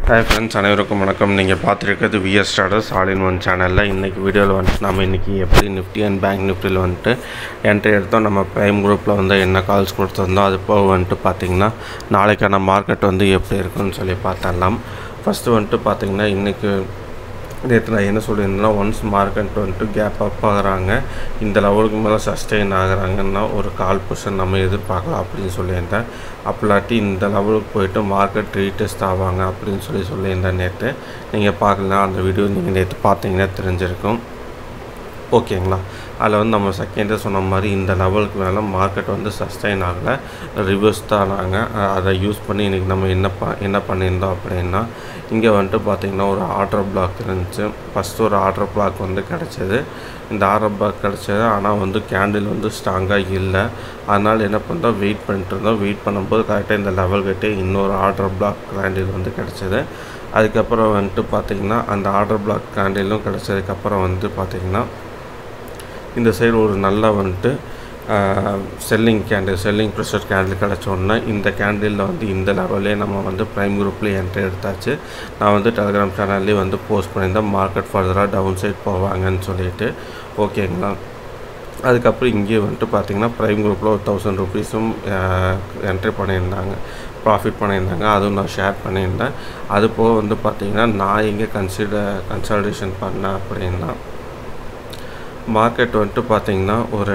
Hi friends, அனைவருக்கும் வணக்கம். நீங்கள் பார்த்துருக்கிறது VS starters all in one சேனலில். இன்றைக்கி வீடியோவில் வந்துட்டு நம்ம இன்றைக்கி எப்படி நிஃப்டி அண்ட் பேங்க் நிஃப்டியில் வந்துட்டு என்ட்ரி எடுத்தோம், நம்ம ப்ரைம் குரூப்பில் வந்து என்ன கால்ஸ் கொடுத்துருந்தோம், அது போக வந்துட்டு பார்த்திங்கன்னா நாளைக்கான மார்க்கெட் வந்து எப்படி இருக்குன்னு சொல்லி பார்த்துடலாம். ஃபஸ்ட்டு வந்துட்டு பார்த்திங்கன்னா இன்றைக்கி நேற்று நான் என்ன சொல்லியிருந்தேன்னா, ஒன்ஸ் மார்க்கெட் வந்துட்டு கேப் அப் ஆகிறாங்க, இந்த லெவலுக்கு மேலே சஸ்டெயின் ஆகிறாங்கன்னா ஒரு கால் பொசிஷன் நம்ம எதிர்பார்க்கலாம் அப்படின்னு சொல்லியிருந்தேன். அப்படிலாட்டி இந்த லெவலுக்கு போயிட்டு மார்க்கெட் ரீடெஸ்ட் ஆவாங்க அப்படின்னு சொல்லியிருந்தேன் நேற்று. நீங்கள் பார்க்கலாம், அந்த வீடியோ நீங்கள் நேற்று பார்த்தீங்கன்னா தெரிஞ்சிருக்கும். ஓகேங்களா, அதில் வந்து நம்ம செகண்டே சொன்ன மாதிரி இந்த லெவலுக்கு மேலே மார்க்கெட் வந்து சஸ்டெயின் ஆகலை, ரிவர்ஸ் தான் நாங்கள் அதை யூஸ் பண்ணி இன்றைக்கி நம்ம என்ன பண்ணியிருந்தோம் அப்படின்னா, இங்கே வந்துட்டு பார்த்திங்கன்னா ஒரு ஆர்டர் பிளாக் இருந்துச்சு. ஃபஸ்ட்டு ஒரு ஆர்டர் பிளாக் வந்து கிடச்சிது. இந்த ஆர்டர் பிளாக் கிடச்சது, ஆனால் வந்து கேண்டில் வந்து ஸ்ட்ராங்காக இல்லை. அதனால் என்ன பண்ணுறோம், வெயிட் பண்ணிட்டு இருந்தோம். வெயிட் பண்ணும்போது கரெக்டாக இந்த லெவல் கிட்டே இன்னொரு ஆர்டர் பிளாக் கேண்டில் வந்து கிடச்சிது. அதுக்கப்புறம் வந்துட்டு பார்த்திங்கன்னா அந்த ஆர்டர் பிளாக் கேண்டிலும் கிடச்சதுக்கப்புறம் வந்து பார்த்திங்கன்னா இந்த சைடு ஒரு நல்லா வந்துட்டு செல்லிங் ப்ரெஷர் கேண்டில் கிடச்சோன்னா இந்த கேண்டிலில் வந்து இந்த லெவல்லே நம்ம வந்து ப்ரைம் குரூப்லேயே என்ட்ரி எடுத்தாச்சு. நான் வந்து டெலிகிராம் சேனல்லேயே வந்து போஸ்ட் பண்ணியிருந்தேன், மார்க்கெட் ஃபர்தராக டவுன் சைட் போவாங்கன்னு சொல்லிட்டு. ஓகேங்களா, அதுக்கப்புறம் இங்கேயே வந்துட்டு பார்த்திங்கன்னா ப்ரைம் குரூப்பில் ஒரு 1000 ரூபீஸும் என்ட்ரி பண்ணியிருந்தாங்க, ப்ராஃபிட் பண்ணியிருந்தாங்க. அதுவும் நான் ஷேர் பண்ணியிருந்தேன். அது போக வந்து பார்த்திங்கன்னா நான் எங்கே கன்சல்டேஷன் பண்ணேன் அப்படின்னா, மார்க்கெட் வந்துட்டு பார்த்திங்கன்னா ஒரு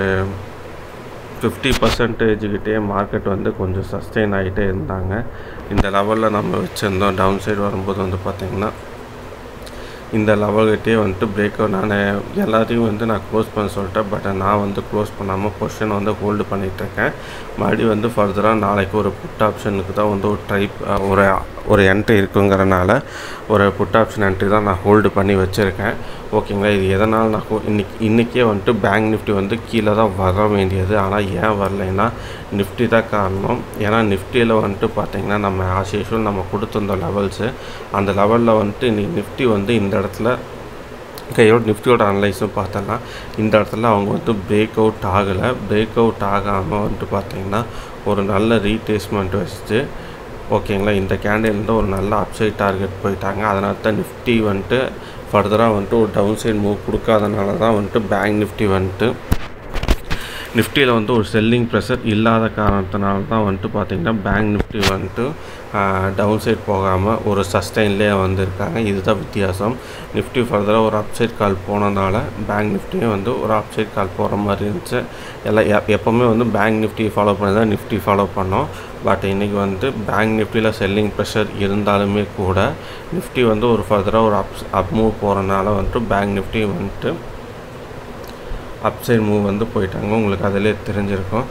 50% கிட்டே மார்க்கெட் வந்து கொஞ்சம் சஸ்டெயின் ஆகிட்டே இருந்தாங்க. இந்த லெவலில் நம்ம வச்சுருந்தோம். டவுன் சைடு வரும்போது வந்து பார்த்திங்கன்னா இந்த லெவல்கிட்டே வந்துட்டு பிரேக் அவுட். நான் எல்லாத்தையும் வந்து நான் க்ளோஸ் பண்ண சொல்லிட்டேன், பட் நான் வந்து க்ளோஸ் பண்ணாமல் பொசிஷன் வந்து ஹோல்டு பண்ணிகிட்ருக்கேன். மறுபடியும் வந்து ஃபர்தராக நாளைக்கு ஒரு புட் ஆப்ஷனுக்கு தான் வந்து ஒரு என்ட்ரி இருக்குங்கிறனால ஒரு புட் ஆப்ஷன் என்ட்ரி தான் நான் ஹோல்டு பண்ணி வச்சுருக்கேன். ஓகேங்களா, இது எதனால் நான் இன்றைக்கே வந்துட்டு பேங்க் நிஃப்டி வந்து கீழே தான் வர வேண்டியது, ஆனால் ஏன் வரலைன்னா நிஃப்டி தான் காரணம். ஏன்னா நிஃப்டியில் வந்துட்டு பார்த்திங்கன்னா நம்ம ஆஸ் யூஷுவல் நம்ம கொடுத்துருந்த லெவல்ஸு, அந்த லெவலில் வந்துட்டு இன்றைக்கி நிஃப்டி வந்து இந்த இடத்துல நிஃப்டியோட அனலைஸும் பார்த்தோன்னா இந்த இடத்துல அவங்க வந்து பிரேக் அவுட் ஆகலை. பிரேக் அவுட் ஆகாமல் வந்துட்டு பார்த்திங்கன்னா ஒரு நல்ல ரீட்ரேஸ்மெண்ட் வச்சுட்டு, ஓகேங்களா, இந்த கேண்டில்லேருந்து ஒரு நல்ல அப்சைட் டார்கெட் போயிட்டாங்க. அதனால தான் நிஃப்டி வந்துட்டு ஃபர்தராக வந்துட்டு ஒரு டவுன் சைட் மூவ் கொடுக்காதனால தான் வந்துட்டு பேங்க் நிஃப்டி வந்துட்டு நிஃப்டியில் வந்து ஒரு செல்லிங் ப்ரெஷர் இல்லாத காரணத்தினால தான் வந்துட்டு பார்த்திங்கன்னா பேங்க் நிஃப்டி வந்துட்டு டவுன் சைட் போகாமல் ஒரு சஸ்டெயின்லேயே வந்துருக்காங்க. இதுதான் வித்தியாசம். நிஃப்டி ஃபர்தராக ஒரு அப்சைட் கால் போனதுனால பேங்க் நிஃப்டியும் வந்து ஒரு அப்சைட் கால் போகிற மாதிரி இருந்துச்சு. எப்போவுமே வந்து பேங்க் நிஃப்டி ஃபாலோ பண்ணி தான் நிஃப்டி ஃபாலோ பண்ணோம். பட் இன்றைக்கி வந்து பேங்க் நிஃப்டியில் செல்லிங் ப்ரெஷர் இருந்தாலுமே கூட நிஃப்டி வந்து ஒரு ஃபர்தராக ஒரு அப் மூவ் போகிறனால வந்துட்டு பேங்க் நிஃப்டி வந்துட்டு அப்சைட் மூவ் வந்து போயிட்டாங்க. உங்களுக்கு அதிலே தெரிஞ்சிருக்கும்.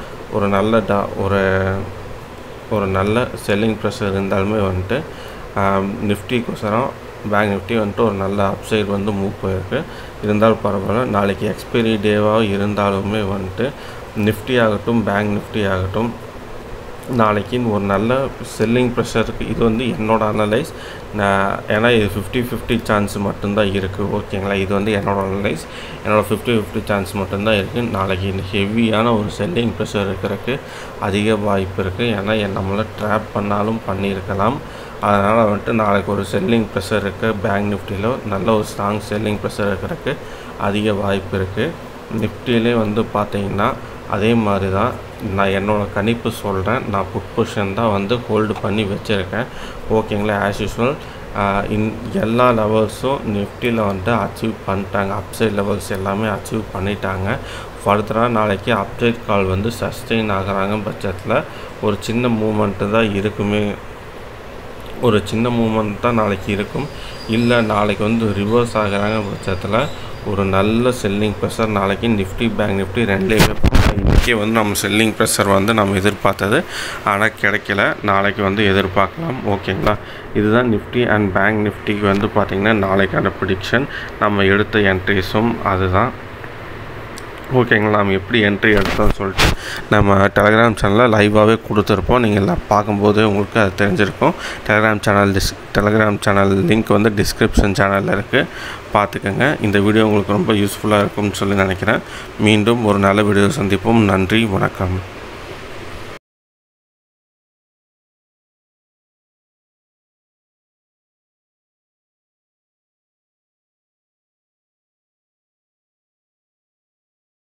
ஒரு நல்ல செல்லிங் ப்ரெஷர் இருந்தாலுமே வந்துட்டு நிஃப்டிக்கோசரம் பேங்க் நிஃப்டி வந்துட்டு ஒரு நல்ல அப்சைட் வந்து மூவ் போயிருக்கு. இருந்தாலும் பரவாயில்ல, நாளைக்கு எக்ஸ்பைரி டேவாக இருந்தாலுமே வந்துட்டு நிஃப்டி ஆகட்டும் பேங்க் நிஃப்டி ஆகட்டும் நாளைக்கு ஒரு நல்ல செல்லிங் ப்ரெஷருக்கு இது வந்து என்னோடய அனலைஸ். ஏன்னா இது 50-50 சான்ஸ் மட்டும்தான் இருக்குது. ஓகேங்களா, இது வந்து என்னோடய அனலைஸ். என்னோடய 50-50 சான்ஸ் மட்டும்தான் இருக்குது. நாளைக்கு ஹெவியான ஒரு செல்லிங் ப்ரெஷர் இருக்கிறதுக்கு அதிக வாய்ப்பு இருக்குது. ஏன்னா நம்மளை ட்ராப் பண்ணாலும் பண்ணியிருக்கலாம். அதனால் வந்துட்டு நாளைக்கு ஒரு செல்லிங் ப்ரெஷர் இருக்குது. பேங்க் நிஃப்டியில் நல்ல ஒரு ஸ்ட்ராங் செல்லிங் ப்ரெஷர் இருக்கிறதுக்கு அதிக வாய்ப்பு இருக்குது. நிஃப்டியிலே வந்து பார்த்திங்கன்னா அதே மாதிரி தான் நான் என்னோடய கணிப்பு சொல்கிறேன். நான் புட் பொசிஷன் தான் வந்து ஹோல்டு பண்ணி வச்சுருக்கேன். ஓகேங்களா, ஆஸ் யூஸ்வல் எல்லா லெவல்ஸும் நிஃப்டியில் வந்துட்டு அச்சீவ் பண்ணிட்டாங்க. அப்சைட் லெவல்ஸ் எல்லாமே அச்சீவ் பண்ணிட்டாங்க. ஃபர்தராக நாளைக்கு அப்சைட் கால் வந்து சஸ்டெயின் ஆகிறாங்க பட்சத்தில் ஒரு சின்ன மூமெண்ட்டு தான் இருக்குமே, ஒரு சின்ன மூமெண்ட் தான் நாளைக்கு இருக்கும். இல்லை நாளைக்கு வந்து ரிவர்ஸ் ஆகிறாங்க பட்சத்தில் ஒரு நல்ல செல்லிங் ப்ரெஷர் நாளைக்கு நிஃப்டி பேங்க் நிஃப்டி ரெண்டுலேயுமே. இன்றைக்கே வந்து நம்ம செல்லிங் ப்ரெஷர் வந்து நம்ம எதிர்பார்த்தது, ஆனால் கிடைக்கல. நாளைக்கு வந்து எதிர்பார்க்கலாம். ஓகேங்களா, இதுதான் நிஃப்டி அண்ட் பேங்க் நிஃப்டிக்கு வந்து பார்த்திங்கன்னா நாளைக்கான ப்ரிடிக்ஷன். நம்ம எடுத்த என்ட்ரிஸும் அதுதான். ஓகேங்களா, நம்ம எப்படி என்ட்ரி எடுத்தோம்னு சொல்லிட்டு நம்ம டெலிகிராம் சேனலில் லைவாகவே கொடுத்துருப்போம். நீங்கள் எல்லாம் பார்க்கும்போது உங்களுக்கு அது தெரிஞ்சிருக்கும். டெலிகிராம் சேனல் லிங்க் வந்து டிஸ்கிரிப்ஷன் சேனலில் இருக்குது, பார்த்துக்கோங்க. இந்த வீடியோ உங்களுக்கு ரொம்ப யூஸ்ஃபுல்லாக இருக்கும்னு சொல்லி நினைக்கிறேன். மீண்டும் ஒரு நல்ல வீடியோ சந்திப்போம். நன்றி, வணக்கம்.